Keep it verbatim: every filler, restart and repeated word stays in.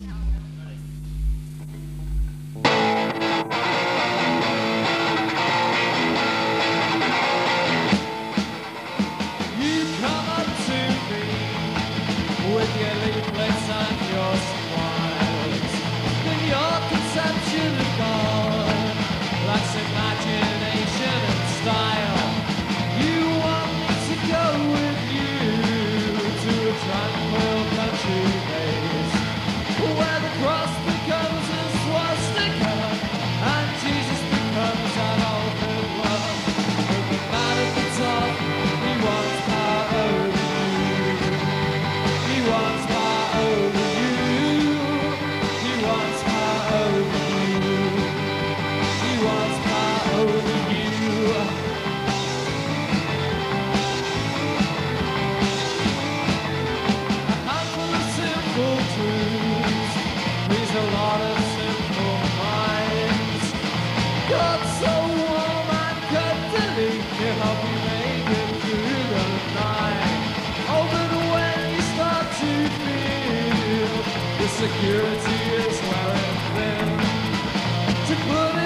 With your leaflets and your smiles, then your conception of God lacks imagination and style. You want me to go with you to a tranquil country place, where the cross becomes a swastika and Jesus becomes adolf. But the man at the top, he wants power over you. He wants power over you. He wants power over you. He wants power over you. A handful of simple truths please a lot of simple minds. God so warm and cuddly, he'll help you make it through the night. Oh, but when you start to feel the security is wearing thin, to put